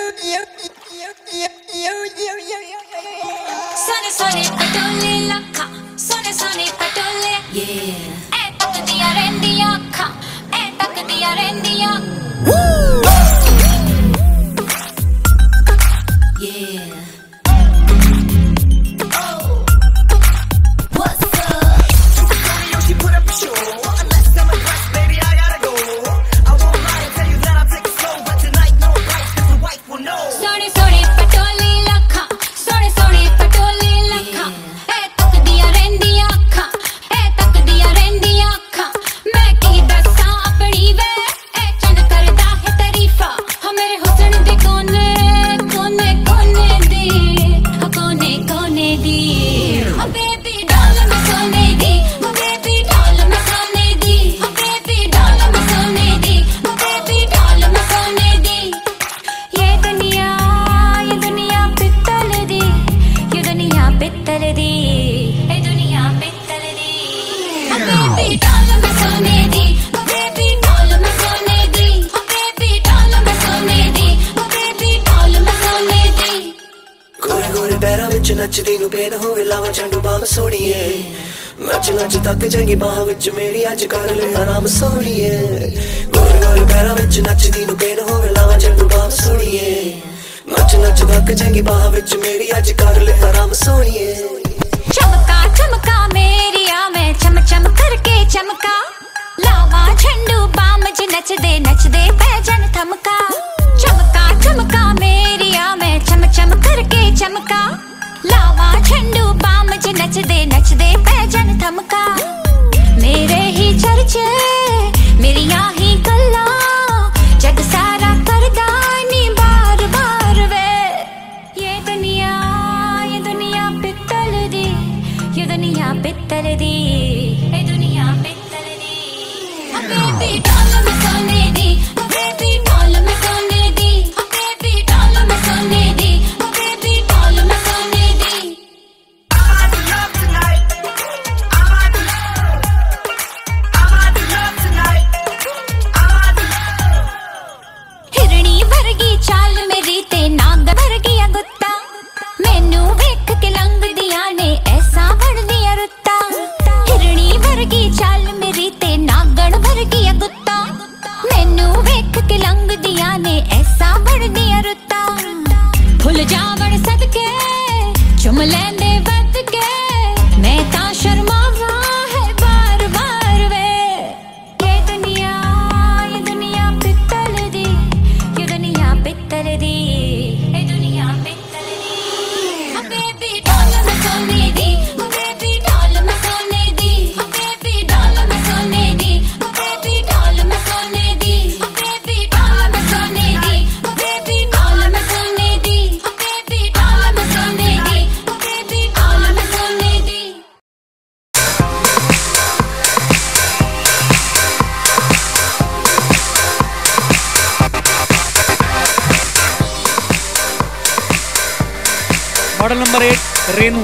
सोने सोने पटोले लखा, सोने सोने पटोले, ऐ तक दिया रेंदिया खा, ऐ तक दिया रेंदिया। नचदी नू बेन होवे लावा झंडू बाम सोड़िए नच नच तक जाएगी बाह विच मेरी अज कर ले आराम सोड़िए गोल गोल पैरा विच नचदी नू बेन होवे लावा झंडू बाम सोड़िए नच नच तक जाएगी बाह विच मेरी अज कर ले आराम सोड़िए चमका चमका मेरी आ मैं चम चम करके चमका लावा झंडू बाम च नचदे पैजन थमका चमका चमका मेरी आ मैं चम चम करके चमका लावा झंडू बाम च नचदे पैजन थमका मेरे ही चर्चे मेरिया ही गल्ला जग सारा करदा नी बार बार वे ये दुनिया पित्तल दी ये दुनिया पित्तल दी ये दुनिया पित्तल दी बेबी डॉल में सोने दी बेबी डॉल में सोने दी बेबी डॉल में सोने दी बेबी डॉल में सोने दी हिरणी वर्गी चाल मेरी ते नाग वर्गी गुत्ता मैनू वेख के लंघ दिया ने ऐसा बन दिया रुत्ता हिरणी वर्गी चाल मेरी ते नागण वर्गी गुत्ता मैनू वेख के लंघ दिया ने ऐसा बन दिया रुत्ता फुल जावण सदके चुम लेंदे वध के मैं ता शर्मावा है बार बार वे ये दुनिया पित्तल दी ये दुनिया पित्तल दी ये दुनिया पित्तल दी बेबी डॉल में सोने दी बेबी डॉल में सोने दी बेबी डॉल में सोने दी बेबी डॉल में सोने दी बेबी डॉल में सोने दी बेबी डॉल में सोने दी बेबी डॉल में सोने दी बेबी डॉल में सोने दी मॉडल नंबर 8 रेनू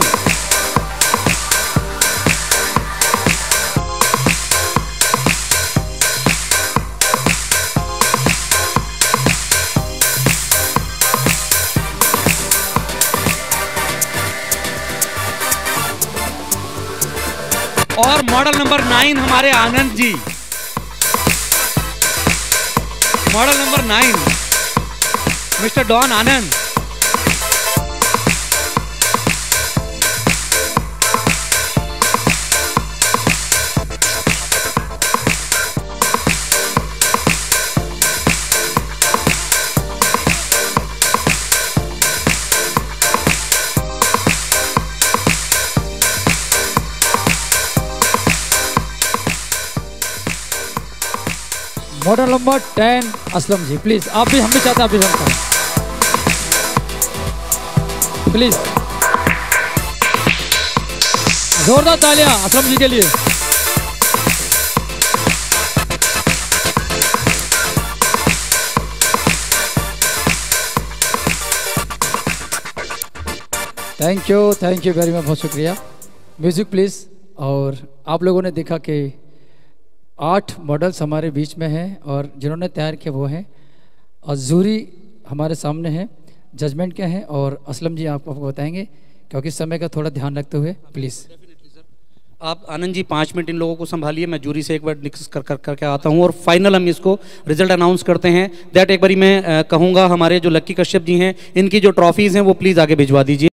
और मॉडल नंबर 9 हमारे Anand ji model number 9 mister don Anand model number 10 Aslam ji please आप भी हम भी चाहते हैं आप भी सुनते हैं प्लीज जोरदार तालियां असलम जी के लिए। थैंक यू वेरी मच, बहुत शुक्रिया। Music please. और आप लोगों ने देखा कि 8 मॉडल्स हमारे बीच में हैं और जिन्होंने तैयार किया वो हैं अजूरी हमारे सामने हैं। जजमेंट क्या है और असलम जी आपको बताएंगे, क्योंकि समय का थोड़ा ध्यान रखते हुए प्लीज़। आप आनंद जी 5 मिनट इन लोगों को संभालिए, मैं जूरी से एक बार डिस्कस करके आता हूं और फाइनल हम इसको रिजल्ट अनाउंस करते हैं। दैट एक बारी मैं कहूंगा हमारे जो लक्की कश्यप जी हैं, इनकी जो ट्रॉफीज़ हैं वो प्लीज़ आगे भिजवा दीजिए।